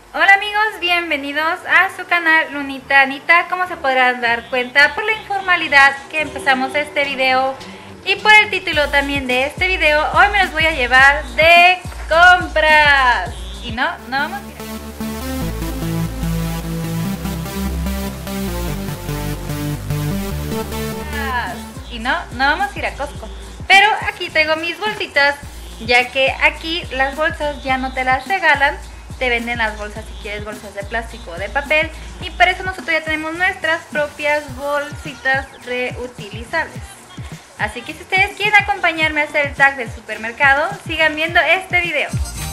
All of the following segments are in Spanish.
Hola amigos, bienvenidos a su canal Lunita Anita. Como se podrán dar cuenta por la informalidad que empezamos este video y por el título también de este video, hoy me los voy a llevar de compras. Y no vamos a ir. Y no vamos a ir a Costco. Pero aquí tengo mis bolsitas, ya que aquí las bolsas ya no te las regalan. Te venden las bolsas si quieres bolsas de plástico o de papel, y para eso nosotros ya tenemos nuestras propias bolsitas reutilizables. Así que si ustedes quieren acompañarme a hacer el tag del supermercado, sigan viendo este video.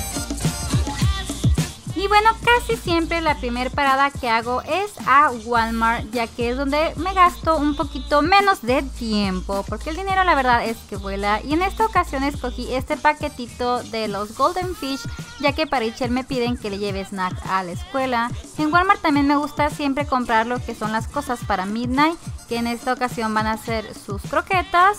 Y bueno, casi siempre la primera parada que hago es a Walmart, ya que es donde me gasto un poquito menos de tiempo, porque el dinero la verdad es que vuela. Y en esta ocasión escogí este paquetito de los Golden Fish, ya que para Rachel me piden que le lleve snack a la escuela. En Walmart también me gusta siempre comprar lo que son las cosas para Midnight, que en esta ocasión van a ser sus croquetas.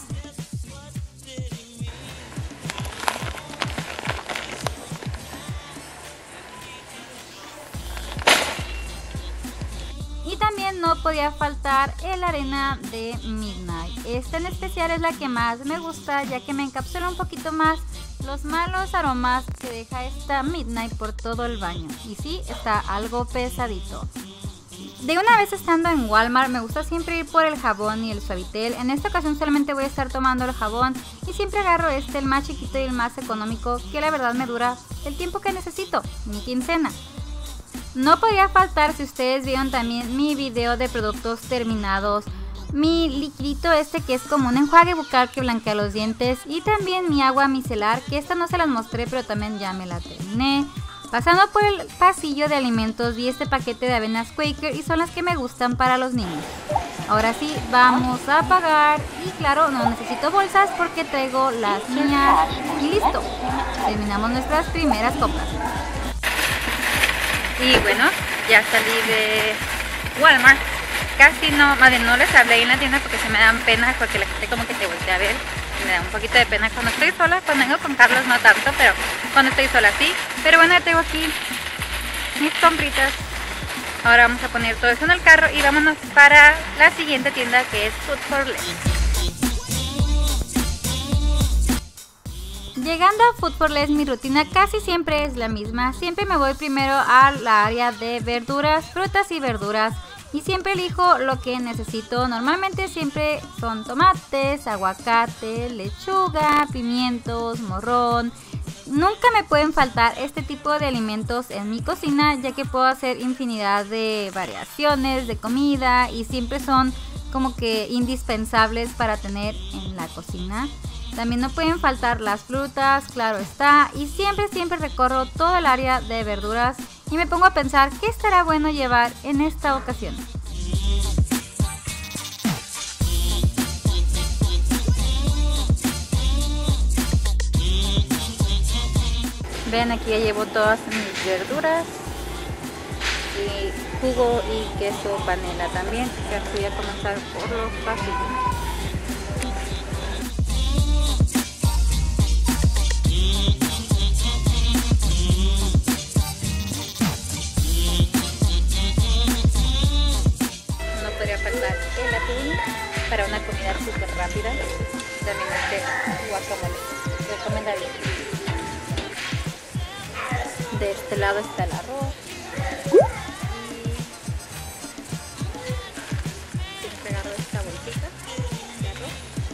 Y también no podía faltar el arena de Midnight. Esta en especial es la que más me gusta, ya que me encapsula un poquito más los malos aromas que deja esta Midnight por todo el baño. Y sí, está algo pesadito. De una vez estando en Walmart, me gusta siempre ir por el jabón y el Suavitel. En esta ocasión solamente voy a estar tomando el jabón y siempre agarro el más chiquito y el más económico, que la verdad me dura el tiempo que necesito, mi quincena. No podría faltar, si ustedes vieron también mi video de productos terminados, mi liquidito que es como un enjuague bucal que blanquea los dientes, y también mi agua micelar, que esta no se las mostré pero también ya me la terminé. Pasando por el pasillo de alimentos vi este paquete de avenas Quaker y son las que me gustan para los niños. Ahora sí, vamos a pagar y claro, no necesito bolsas porque traigo las mías y listo. Terminamos nuestras primeras compras. Y bueno, ya salí de Walmart. Casi más bien no les hablé en la tienda porque se me dan pena, porque la gente como que te voltea a ver. Me da un poquito de pena cuando estoy sola. Cuando vengo con Carlos no tanto, pero cuando estoy sola sí. Pero bueno, ya tengo aquí mis compritas. Ahora vamos a poner todo eso en el carro y vámonos para la siguiente tienda, que es Food 4 Less. Llegando a Food 4 Less, mi rutina casi siempre es la misma. Siempre me voy primero a la área de verduras, frutas y verduras, y siempre elijo lo que necesito. Normalmente siempre son tomates, aguacate, lechuga, pimientos, morrón. Nunca me pueden faltar este tipo de alimentos en mi cocina, ya que puedo hacer infinidad de variaciones de comida y siempre son como que indispensables para tener en la cocina. También no pueden faltar las frutas, claro está, y siempre recorro todo el área de verduras y me pongo a pensar qué estará bueno llevar en esta ocasión. Vean, aquí ya llevo todas mis verduras y jugo y queso panela también, que voy a comenzar por los pasillos. El atún para una comida súper rápida. También este guacamole recomendable. De este lado está el arroz. Y siempre agarro esta bolsita de arroz.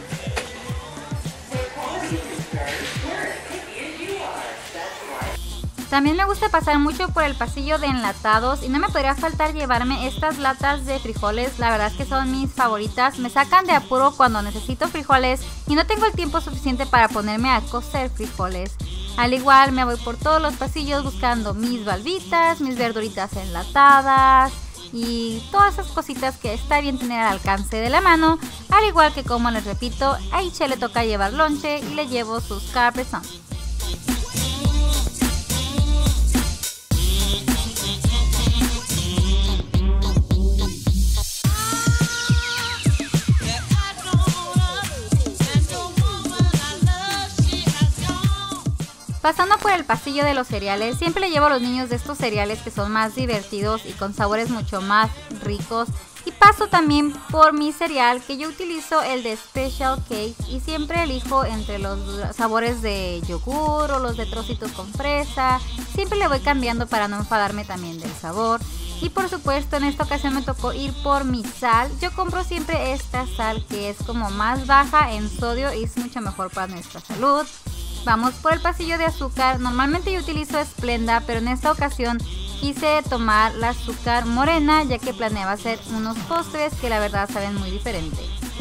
También me gusta pasar mucho por el pasillo de enlatados y no me podría faltar llevarme estas latas de frijoles. La verdad es que son mis favoritas. Me sacan de apuro cuando necesito frijoles y no tengo el tiempo suficiente para ponerme a cocer frijoles. Al igual me voy por todos los pasillos buscando mis valvitas, mis verduritas enlatadas y todas esas cositas que está bien tener al alcance de la mano. Al igual que, como les repito, a Iche le toca llevar lonche y le llevo sus Capri Sun. Pasando por el pasillo de los cereales, siempre le llevo a los niños de estos cereales que son más divertidos y con sabores mucho más ricos. Y paso también por mi cereal, que yo utilizo el de Special Cake y siempre elijo entre los sabores de yogur o los de trocitos con fresa. Siempre le voy cambiando para no enfadarme también del sabor. Y por supuesto en esta ocasión me tocó ir por mi sal. Yo compro siempre esta sal que es como más baja en sodio y es mucho mejor para nuestra salud. Vamos por el pasillo de azúcar. Normalmente yo utilizo Splenda, pero en esta ocasión quise tomar la azúcar morena ya que planeaba hacer unos postres que la verdad saben muy diferente.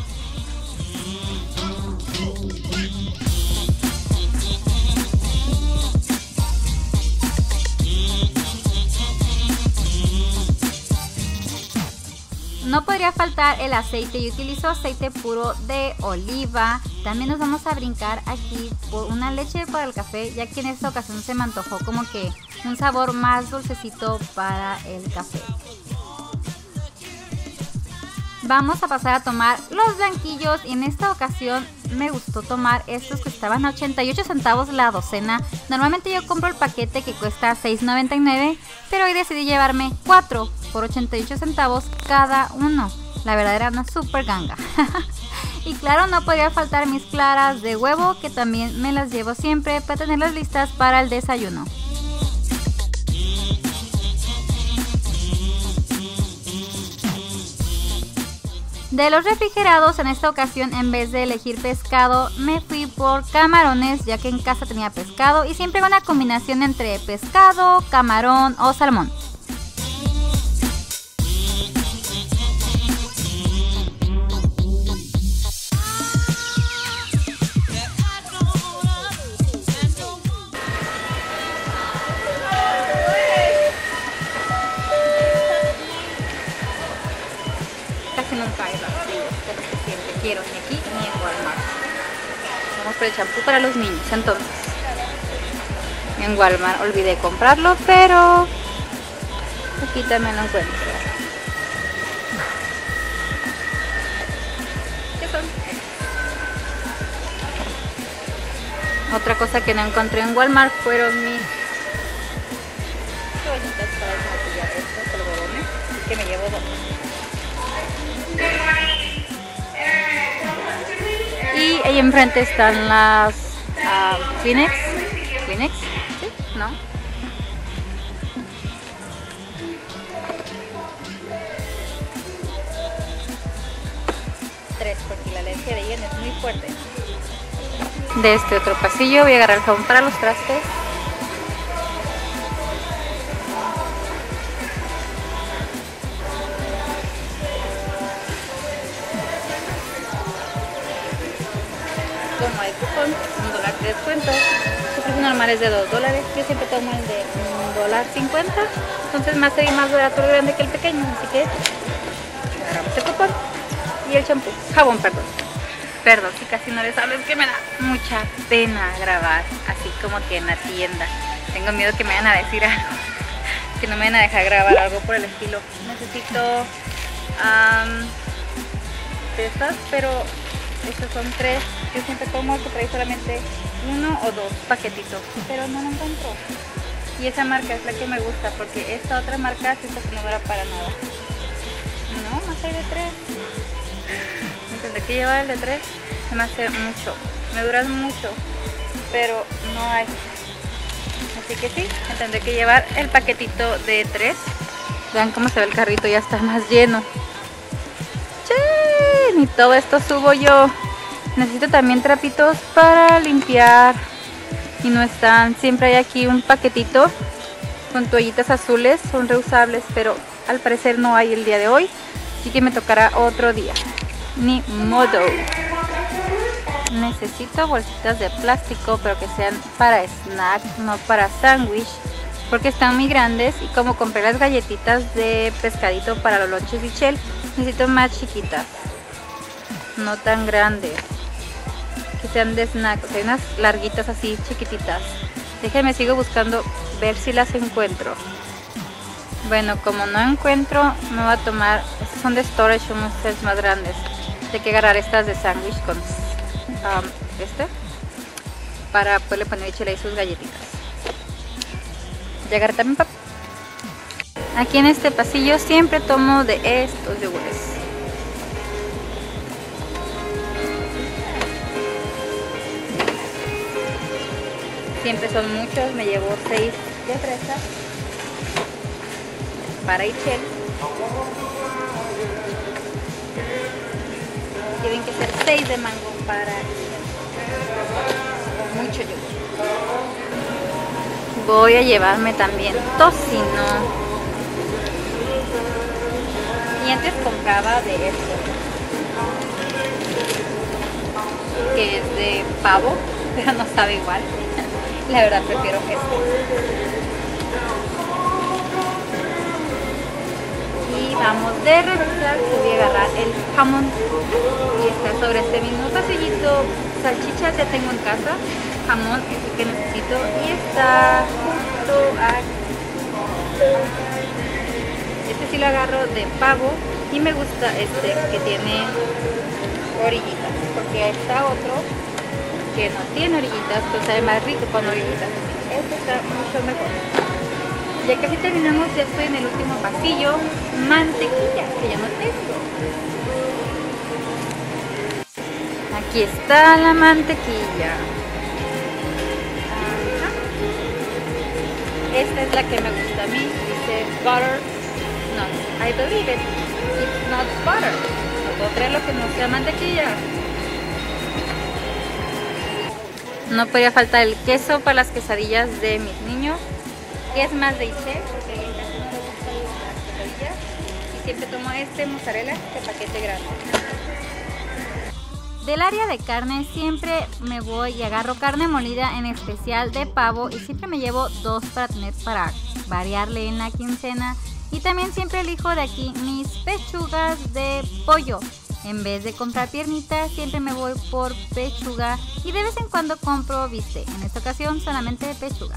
No podría faltar el aceite, yo utilizo aceite puro de oliva. También nos vamos a brincar aquí por una leche para el café, ya que en esta ocasión se me antojó como que un sabor más dulcecito para el café. Vamos a pasar a tomar los blanquillos y en esta ocasión me gustó tomar estos que estaban a 88 centavos la docena. Normalmente yo compro el paquete que cuesta $6.99, pero hoy decidí llevarme 4 por 88 centavos cada uno. La verdad era una super ganga. Y claro, no podría faltar mis claras de huevo, que también me las llevo siempre para tenerlas listas para el desayuno. De los refrigerados, en esta ocasión en vez de elegir pescado me fui por camarones, ya que en casa tenía pescado y siempre una combinación entre pescado, camarón o salmón. Nunca hay vacíos, porque siempre quiero, ni aquí ni en Walmart. Vamos por el champú para los niños. Entonces, en Walmart olvidé comprarlo, pero aquí también lo encuentro. ¿Qué son? Otra cosa que no encontré en Walmart fueron mis toallitas para desmaquillar estos algodones, así que me llevo 2. Y ahí enfrente están las Kleenex. ¿Kleenex? ¿Sí? ¿No? Tres, porque la alergia de higiene es muy fuerte. De este otro pasillo voy a agarrar el jabón para los trastes. Como hay cupón, $1 de descuento. Su precio normal es de $2. Yo siempre tomo el de $1.50. Entonces me hace más barato el grande que el pequeño. Así que agarramos el cupón y el champú. Jabón, perdón. Perdón, si casi no les hablo, es que me da mucha pena grabar así como que en la tienda. Tengo miedo que me vayan a decir algo, que no me vayan a dejar grabar algo por el estilo. Necesito de estas, pero estos son 3. Yo siempre tomo el que trae solamente 1 o 2 paquetitos, pero no lo encuentro. Y esa marca es la que me gusta, porque esta otra marca siento que no dura para nada. No, más hay de 3. Tendré que llevar el de 3. Se me hace mucho, me duran mucho, pero no hay. Así que sí, me tendré que llevar el paquetito de 3. Vean cómo se ve el carrito, ya está más lleno. ¡Chen! Y todo esto subo yo. Necesito también trapitos para limpiar y no están. Siempre hay aquí un paquetito con toallitas azules, son reusables, pero al parecer no hay el día de hoy, así que me tocará otro día. Ni modo. Necesito bolsitas de plástico, pero que sean para snack, no para sándwich, porque están muy grandes. Y como compré las galletitas de pescadito para los lonches Michelle, necesito más chiquitas, no tan grandes, que sean de snack. O sea, unas larguitas así chiquititas. Déjenme, sigo buscando, ver si las encuentro. Bueno, como no encuentro, me voy a tomar, estas son de storage, unos más grandes. Hay que agarrar estas de sándwich con para poderle poner chile y sus galletitas. Ya agarré también papá. Aquí en este pasillo siempre tomo de estos yogures. Siempre son muchos, me llevo 6 de fresa para Ichel. Tienen que ser 6 de mango para Ichel. Mucho yogur. Voy a llevarme también tocino. Y antes compraba de esto, que es de pavo, pero no sabe igual. La verdad prefiero este. Y vamos de regresar, voy a agarrar el jamón. Y está sobre este mismo pasillito. Salchichas ya tengo en casa. Jamón es el que necesito. Y está justo aquí. Este sí lo agarro de pavo. Y me gusta este que tiene orillitas. Porque está otro que no tiene orillitas, pero sabe más rico con orillitas. Este está mucho mejor. Ya casi terminamos, ya estoy en el último pasillo. Mantequilla, que ya no tengo. Aquí está la mantequilla. Esta es la que me gusta a mí. Dice butter. No, I believe it. It's not butter. No puedo creer lo que no sea mantequilla. No podía faltar el queso para las quesadillas de mis niños, que es más de Ichel, porque casi no les gusta las quesadillas. Y siempre tomo este mozzarella, este paquete grande. Del área de carne siempre me voy y agarro carne molida, en especial de pavo, y siempre me llevo 2 para tener para variarle en la quincena. Y también siempre elijo de aquí mis pechugas de pollo. En vez de comprar piernitas, siempre me voy por pechuga y de vez en cuando compro bistec. En esta ocasión solamente pechuga.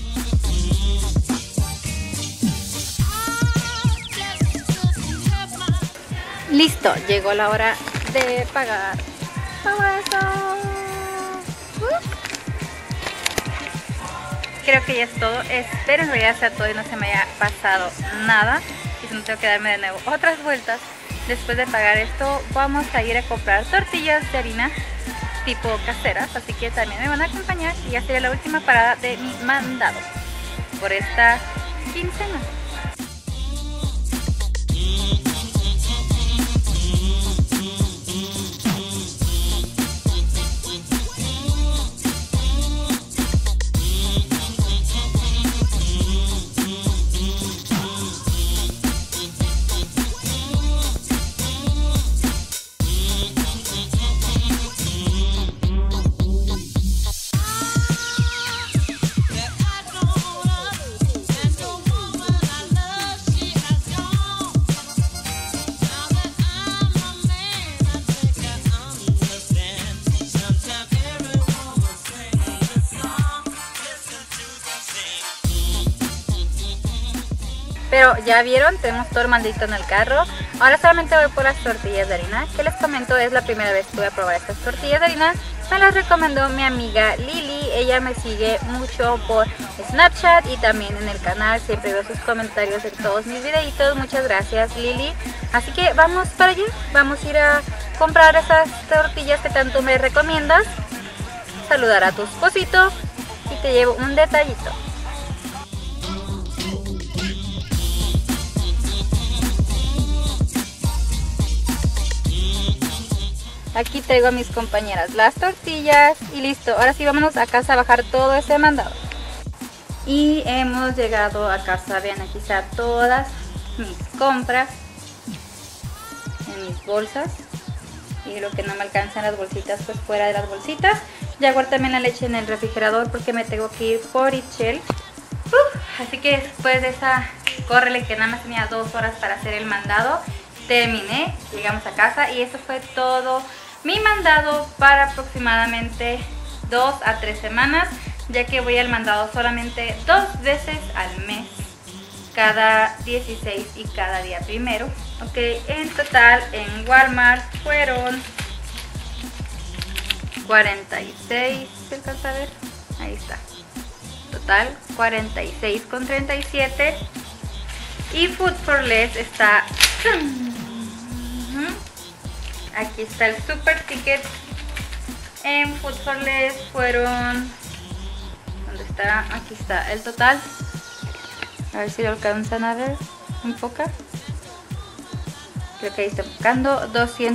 Listo, llegó la hora de pagar todo eso. Creo que ya es todo. Espero en realidad sea todo y no se me haya pasado nada. Y si no, tengo que darme de nuevo otras vueltas. Después de pagar esto, vamos a ir a comprar tortillas de harina tipo caseras, así que también me van a acompañar y ya sería la última parada de mi mandado por esta quincena. Pero ya vieron, tenemos todo el mandito en el carro. Ahora solamente voy por las tortillas de harina, que les comento es la primera vez que voy a probar estas tortillas de harina. Me las recomendó mi amiga Lili, ella me sigue mucho por Snapchat y también en el canal, siempre veo sus comentarios en todos mis videitos. Muchas gracias Lili. Así que vamos para allá, vamos a ir a comprar esas tortillas que tanto me recomiendas, saludar a tu esposito y te llevo un detallito. Aquí traigo a mis compañeras las tortillas y listo. Ahora sí, vámonos a casa a bajar todo ese mandado. Y hemos llegado a casa. Vean, aquí están todas mis compras en mis bolsas. Y lo que no me alcanzan las bolsitas, pues fuera de las bolsitas. Ya guardé también la leche en el refrigerador porque me tengo que ir por Ichel. Así que después de esa córrele que nada más tenía 2 horas para hacer el mandado, terminé, llegamos a casa y eso fue todo mi mandado para aproximadamente 2 a 3 semanas, ya que voy al mandado solamente 2 veces al mes, cada 16 y cada día primero. Ok, en total en Walmart fueron 46 ¿Se alcanza a ver? Ahí está. Total 46,37. Y Food for Less está... Aquí está el super ticket. En Food for Less fueron... ¿Dónde está? Aquí está el total. A ver si lo alcanzan a ver. Enfoca. Creo que ahí está enfocando.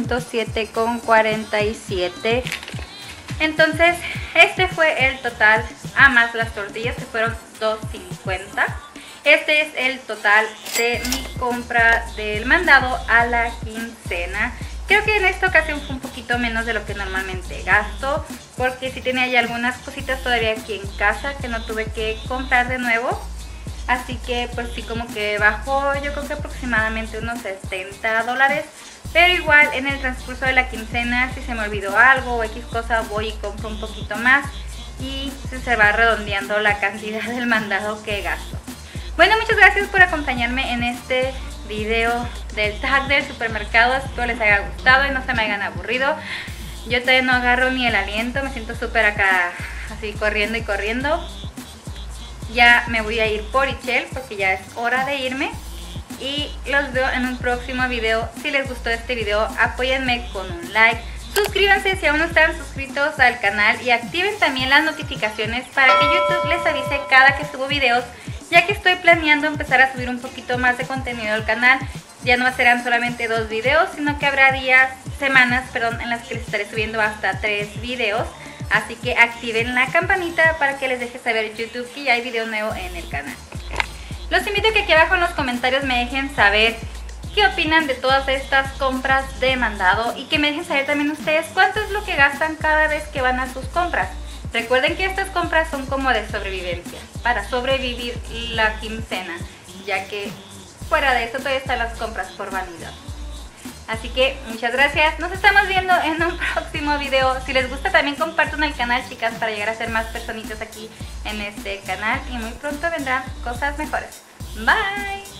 207,47. Entonces, este fue el total, a más las tortillas que fueron 2.50. Este es el total de mi compra del mandado a la quincena. Creo que en esta ocasión fue un poquito menos de lo que normalmente gasto, porque sí tenía ya algunas cositas todavía aquí en casa que no tuve que comprar de nuevo. Así que pues sí, como que bajó, yo creo que aproximadamente unos $70. Pero igual en el transcurso de la quincena, si se me olvidó algo o X cosa, voy y compro un poquito más y se va redondeando la cantidad del mandado que gasto. Bueno, muchas gracias por acompañarme en este video del tag del supermercado. Espero les haya gustado y no se me hayan aburrido. Yo todavía no agarro ni el aliento, me siento súper acá así corriendo y corriendo. Ya me voy a ir por Ichel porque ya es hora de irme. Y los veo en un próximo video. Si les gustó este video, apóyenme con un like. Suscríbanse si aún no están suscritos al canal. Y activen también las notificaciones para que YouTube les avise cada que subo videos, ya que estoy planeando empezar a subir un poquito más de contenido al canal. Ya no serán solamente 2 videos, sino que habrá semanas, en las que les estaré subiendo hasta 3 videos. Así que activen la campanita para que les deje saber YouTube que ya hay video nuevo en el canal. Los invito a que aquí abajo en los comentarios me dejen saber qué opinan de todas estas compras de mandado y que me dejen saber también ustedes cuánto es lo que gastan cada vez que van a sus compras. Recuerden que estas compras son como de sobrevivencia, para sobrevivir la quincena, ya que fuera de eso todavía están las compras por vanidad. Así que muchas gracias, nos estamos viendo en un próximo video. Si les gusta también compartan el canal, chicas, para llegar a ser más personitas aquí en este canal. Y muy pronto vendrán cosas mejores. Bye.